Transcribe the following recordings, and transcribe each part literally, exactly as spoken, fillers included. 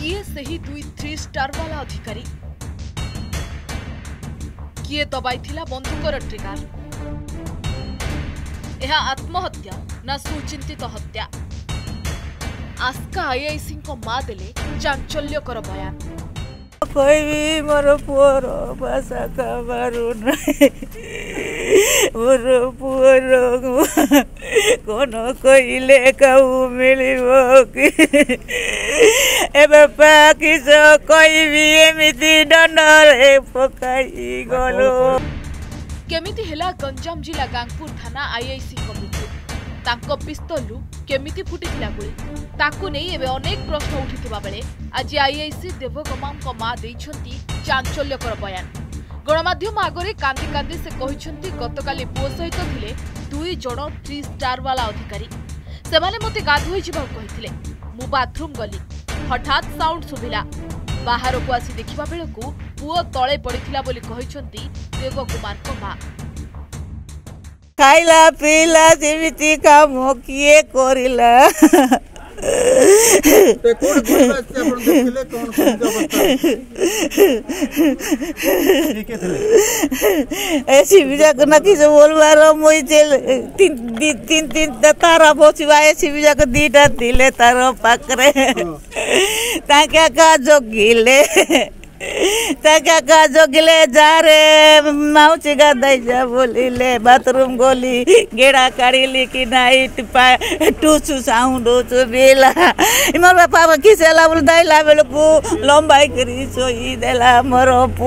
किए सही दुई थ्री स्टार वाला अधिकारी किए दबाई थिला बंदूकर ट्रिगर यह आत्महत्या ना सुचिंतित हत्या आस्का आईआईसी को मां देले चांचल्यकर बयान कोई भी मोर पुअर भाषा खबरू नहीं मोर पुअर कौन कहले कहू मिल कि किस कहबी एमती दंडरे पकाई गलो केमिति हेला गंजाम जिला गांगपुर थाना आईआईसी को मृत्यु तांको पिस्तलू केमिति फुटिथिला गुली ताकू नै एबे अनेक प्रश्न उठिथिबा बेले आज आईआईसी देवगमाम को मां देइछंती चांचल्यकर बयान गणमाध्यम आगरे कांदी कांदी से कहिछंती गतकाली पुओ सहित थिले दुई जण थ्री स्टार वाला अधिकारी सेमाने मते गाधोई जिबा कहिथिले मु बाथरूम गली हठात साउंड सुभिला बाहर को आसी देखिबा बेलकू पुओ तळे पड़िथिला बोली कहिछंती देवकुमार को मां खाइला पीला जेमिति काम किए करिला ते कोन बोलबा से आपण देखले कोन ठीक है ऐसी बिजा करना कि जो बोलबार मोई तेल तीन तीन तीन तारा बचवा ऐसी बिजा को दीटा दिले तारो पाकरे ताके का जोगिले ताका का जोगिले जा रे माउची गा दई जा बोलिले बाथरूम गोली गेड़ा काढ़ीली कि नाइट पा टूसु साउंड होचु बेला मोर बापा किसेला बोल दाइला बेलकू लंबाई करी सोई देला मोर पो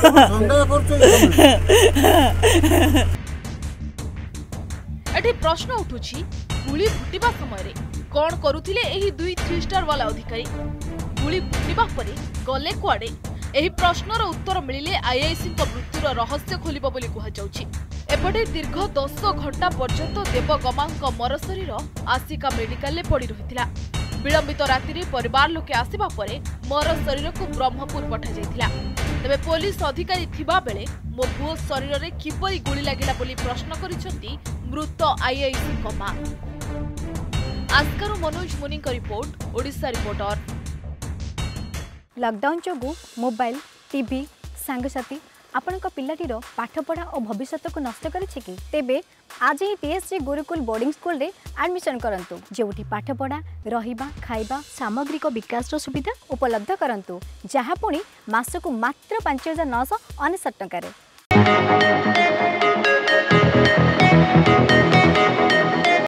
एठी प्रश्न उठुछि गुली फुटिबा समय रे कोन करूथिले एही दुई थ्री स्टार वाला अधिकारी गुली फुटिबा परे गले कुआडे एही प्रश्नर उत्तर मिलिले आईआईसी को मृत्युर रहस्य खोलिबो बोली कहा जाउछि एपटे दीर्घ दस घंटा पर्यंत देवगमांक मर शरीर आसिका मेडिकल ले पड़ी रहिथिला विलंबित राति रे परिवार लोके आसीबा परे मर शरीर को ब्रह्मपुर पठा जायथिला तबे पुलिस अधिकारी थिबा बेले मो पुओ शरीर रे किपरि गुली लागिला बोली प्रश्न करिसंती मृत आईआईसी को मां आस्कारू मनोज मुनि का रिपोर्ट ओडिशा रिपोर्टर लॉकडाउन जोगु मोबाइल टीवी सांगसाथी आपण पिलाटीर पाठपढ़ा और भविष्य को नष्ट करें तेबे आज ही टीएससी गुरुकुल बोर्डिंग स्कूल रे एडमिशन करंतु जोठी पाठपढ़ा रहिबा खाइबा सामग्रिक विकास सुविधा उपलब्ध करंतु जहाँ पुणी मासकु मात्र पांच हजार नौश अनेशत टंका।